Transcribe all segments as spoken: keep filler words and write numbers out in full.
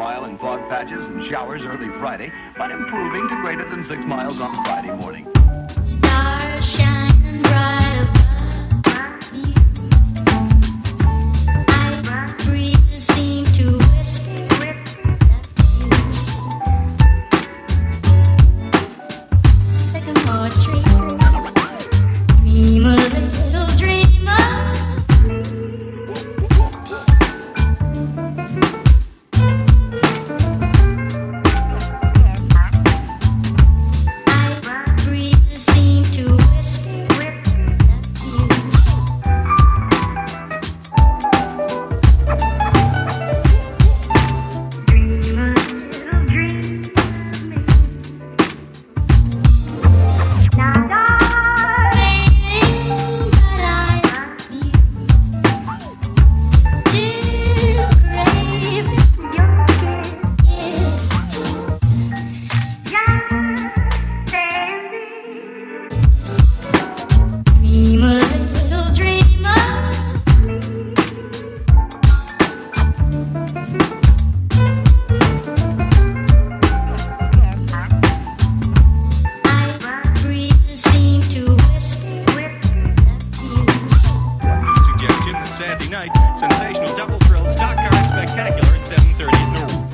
mile in fog patches and showers early Friday, but improving to greater than six miles on Friday morning. Stars shining bright above you. Night breezes seem to whisper sycamore tree. Dream a little dreamer. Sensational double thrill stock car spectacular at seven thirty at Norwood.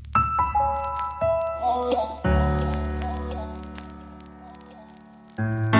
Oh, yeah.